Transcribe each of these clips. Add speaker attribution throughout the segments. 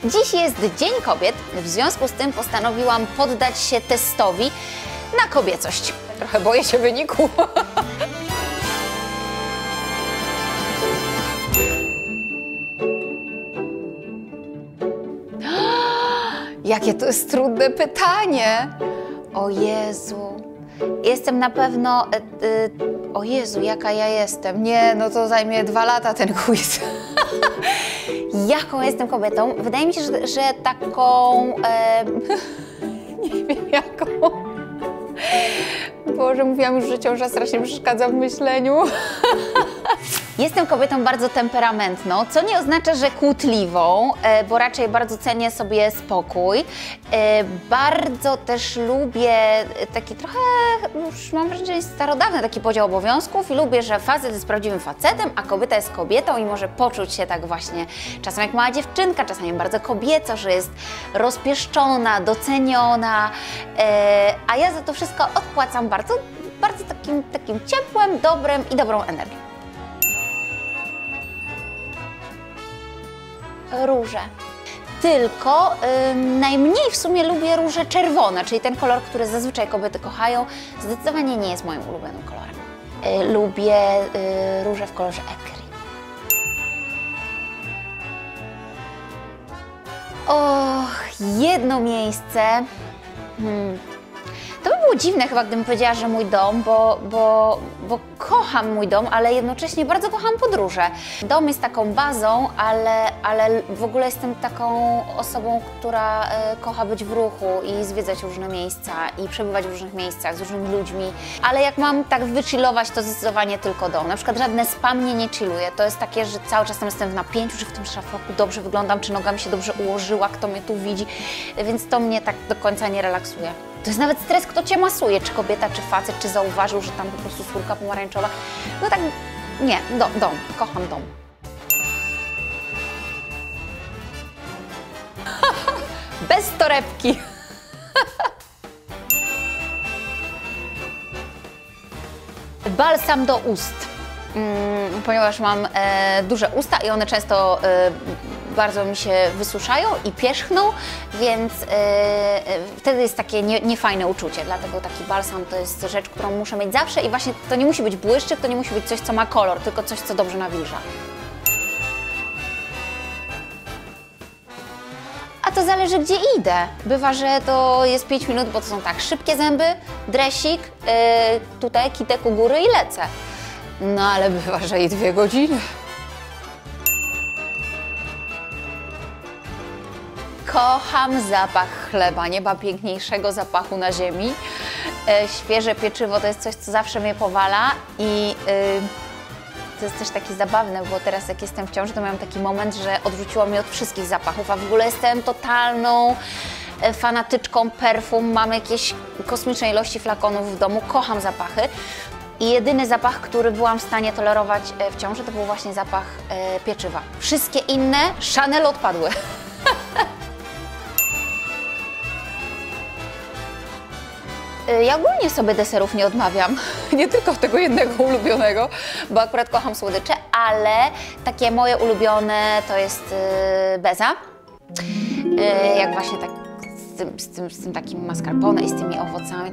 Speaker 1: Dziś jest Dzień Kobiet, w związku z tym postanowiłam poddać się testowi na kobiecość. Trochę boję się wyniku. Jakie to jest trudne pytanie. O Jezu. Jestem na pewno... o Jezu, jaka ja jestem. Nie, no to zajmie 2 lata ten quiz. Jaką jestem kobietą? Wydaje mi się, że taką... nie wiem jaką. Boże, mówiłam już, że ciąża strasznie przeszkadza w myśleniu. Jestem kobietą bardzo temperamentną, co nie oznacza, że kłótliwą, bo raczej bardzo cenię sobie spokój. Bardzo też lubię taki trochę, już mam wrażenie, starodawny taki podział obowiązków i lubię, że facet jest prawdziwym facetem, a kobieta jest kobietą i może poczuć się tak właśnie czasem jak mała dziewczynka, czasami bardzo kobieco, że jest rozpieszczona, doceniona, a ja za to wszystko odpłacam bardzo takim ciepłem, dobrem i dobrą energią. Róże. Tylko najmniej w sumie lubię róże czerwone, czyli ten kolor, który zazwyczaj kobiety kochają. Zdecydowanie nie jest moim ulubionym kolorem. Lubię róże w kolorze ecru. Och, jedno miejsce. To by było dziwne chyba, gdybym powiedziała, że mój dom, bo kocham mój dom, ale jednocześnie bardzo kocham podróże. Dom jest taką bazą, ale w ogóle jestem taką osobą, która kocha być w ruchu i zwiedzać różne miejsca i przebywać w różnych miejscach z różnymi ludźmi. Ale jak mam tak wychillować, to zdecydowanie tylko dom. Na przykład żadne spa mnie nie chilluje. To jest takie, że cały czas tam jestem w napięciu, czy w tym szlafroku dobrze wyglądam, czy noga mi się dobrze ułożyła, kto mnie tu widzi, więc to mnie tak do końca nie relaksuje. To jest nawet stres, kto cię masuje, czy kobieta, czy facet, czy zauważył, że tam po prostu skórka pomarańczowa. No tak, nie, dom, kocham dom. Bez torebki. Balsam do ust, ponieważ mam duże usta i one często bardzo mi się wysuszają i pierzchną, więc wtedy jest takie niefajne uczucie, dlatego taki balsam to jest rzecz, którą muszę mieć zawsze i właśnie to nie musi być błyszczyk, to nie musi być coś, co ma kolor, tylko coś, co dobrze nawilża. A to zależy, gdzie idę. Bywa, że to jest 5 minut, bo to są tak szybkie zęby, dresik, tutaj kitek u góry i lecę. No ale bywa, że i 2 godziny. Kocham zapach chleba, nie ma piękniejszego zapachu na ziemi. Świeże pieczywo to jest coś, co zawsze mnie powala i to jest też takie zabawne, bo teraz jak jestem w ciąży, to miałam taki moment, że odrzuciło mnie od wszystkich zapachów, a w ogóle jestem totalną fanatyczką perfum, mam jakieś kosmiczne ilości flakonów w domu, kocham zapachy. I jedyny zapach, który byłam w stanie tolerować w ciąży, to był właśnie zapach pieczywa. Wszystkie inne Chanel odpadły. Ja ogólnie sobie deserów nie odmawiam, nie tylko tego jednego ulubionego, bo akurat kocham słodycze, ale takie moje ulubione to jest beza, jak właśnie tak z tym takim mascarpone i z tymi owocami.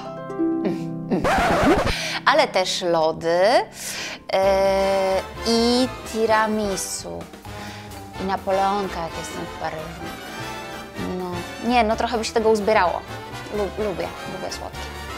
Speaker 1: Ale też lody i tiramisu i napoleonka, jak jestem w Paryżu. No, nie, no trochę by się tego uzbierało. Lubię słodkie.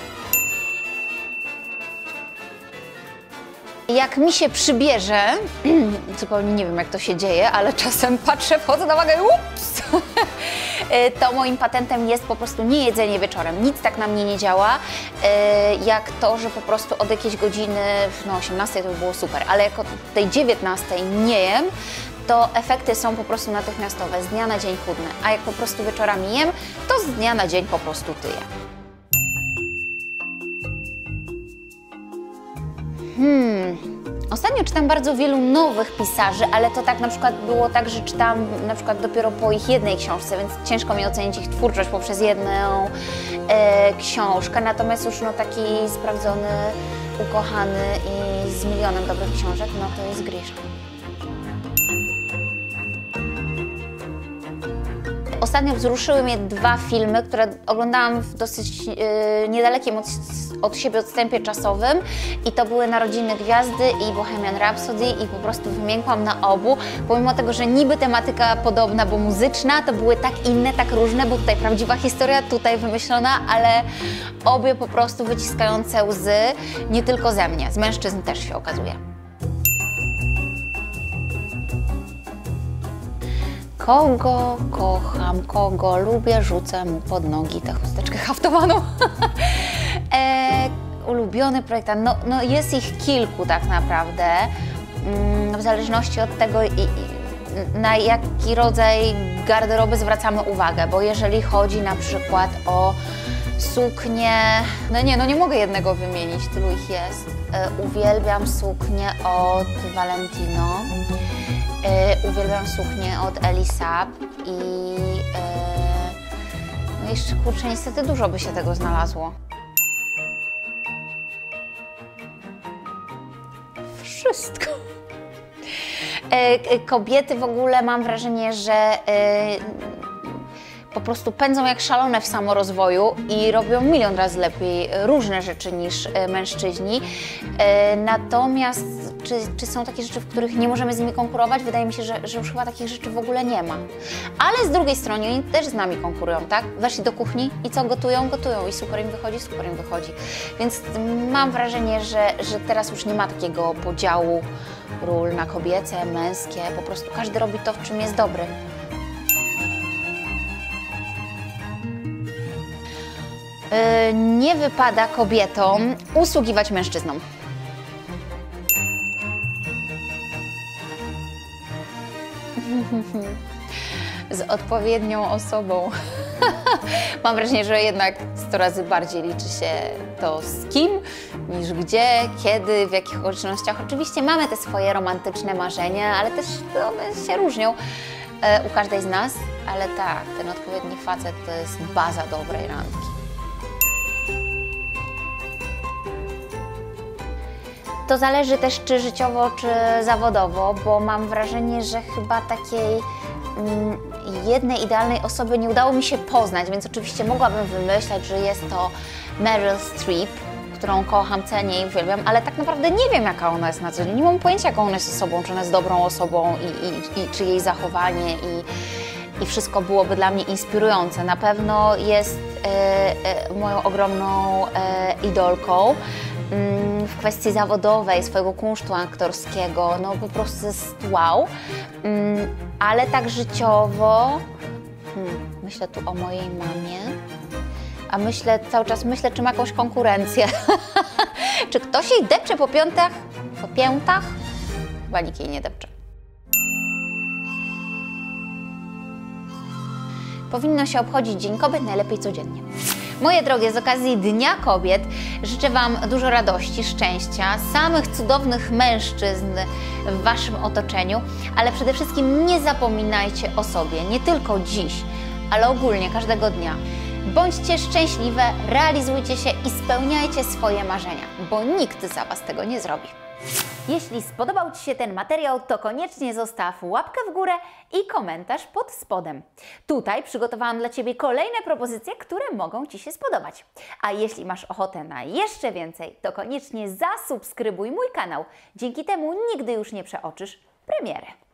Speaker 1: Jak mi się przybierze, zupełnie nie wiem jak to się dzieje, ale czasem patrzę, wchodzę na wagę i ups! To moim patentem jest po prostu nie jedzenie wieczorem. Nic tak na mnie nie działa, jak to, że po prostu od jakiejś godziny, no 18 to by było super, ale jak od tej 19 nie jem, to efekty są po prostu natychmiastowe, z dnia na dzień chudnę, a jak po prostu wieczorami jem, to z dnia na dzień po prostu tyję. Ostatnio czytam bardzo wielu nowych pisarzy, ale to tak na przykład było tak, że czytałam na przykład dopiero po ich jednej książce, więc ciężko mi ocenić ich twórczość poprzez jedną książkę, natomiast już no taki sprawdzony, ukochany i z milionem dobrych książek, no to jest Grisha. Ostatnio wzruszyły mnie 2 filmy, które oglądałam w dosyć niedalekim od siebie odstępie czasowym i to były Narodziny Gwiazdy i Bohemian Rhapsody i po prostu wymiękłam na obu, pomimo tego, że niby tematyka podobna, bo muzyczna, to były tak inne, tak różne, bo tutaj prawdziwa historia, tutaj wymyślona, ale obie po prostu wyciskające łzy, nie tylko ze mnie, z mężczyzn też się okazuje. Kogo kocham, kogo lubię, rzucę mu pod nogi tę chusteczkę haftowaną. Ulubiony projektant, no jest ich kilku tak naprawdę, w zależności od tego, na jaki rodzaj garderoby zwracamy uwagę, bo jeżeli chodzi na przykład o suknie, no nie mogę jednego wymienić, tylu ich jest. Uwielbiam suknię od Valentino. Uwielbiam suknię od Elisab i no jeszcze kurczę, niestety dużo by się tego znalazło. Wszystko. Kobiety w ogóle mam wrażenie, że po prostu pędzą jak szalone w samorozwoju i robią milion razy lepiej różne rzeczy niż mężczyźni. Natomiast czy są takie rzeczy, w których nie możemy z nimi konkurować? Wydaje mi się, że już chyba takich rzeczy w ogóle nie ma. Ale z drugiej strony oni też z nami konkurują, tak? Weszli do kuchni i co? Gotują i super im wychodzi. Więc mam wrażenie, że teraz już nie ma takiego podziału ról na kobiece, męskie. Po prostu każdy robi to, w czym jest dobry. Nie wypada kobietom usługiwać mężczyznom. Z odpowiednią osobą. Mam wrażenie, że jednak 100 razy bardziej liczy się to z kim, niż gdzie, kiedy, w jakich okolicznościach. Oczywiście mamy te swoje romantyczne marzenia, ale też one się różnią u każdej z nas. Ale tak, ten odpowiedni facet to jest baza dobrej randki. To zależy też czy życiowo, czy zawodowo, bo mam wrażenie, że chyba takiej jednej idealnej osoby nie udało mi się poznać, więc oczywiście mogłabym wymyślać, że jest to Meryl Streep, którą kocham, cenię i uwielbiam, ale tak naprawdę nie wiem, jaka ona jest na co dzień. Nie mam pojęcia, jaką ona jest osobą, czy ona jest dobrą osobą i czy jej zachowanie i wszystko byłoby dla mnie inspirujące. Na pewno jest moją ogromną idolką. W kwestii zawodowej, swojego kunsztu aktorskiego, no po prostu jest wow, ale tak życiowo, myślę tu o mojej mamie, a cały czas myślę, czy ma jakąś konkurencję. Czy ktoś jej depcze po piętach? Chyba nikt jej nie depcze. Powinno się obchodzić Dzień Kobiet najlepiej codziennie. Moje drogie, z okazji Dnia Kobiet życzę Wam dużo radości, szczęścia, samych cudownych mężczyzn w Waszym otoczeniu, ale przede wszystkim nie zapominajcie o sobie, nie tylko dziś, ale ogólnie każdego dnia. Bądźcie szczęśliwe, realizujcie się i spełniajcie swoje marzenia, bo nikt za Was tego nie zrobi. Jeśli spodobał Ci się ten materiał, to koniecznie zostaw łapkę w górę i komentarz pod spodem. Tutaj przygotowałam dla Ciebie kolejne propozycje, które mogą Ci się spodobać. A jeśli masz ochotę na jeszcze więcej, to koniecznie zasubskrybuj mój kanał. Dzięki temu nigdy już nie przeoczysz premiery.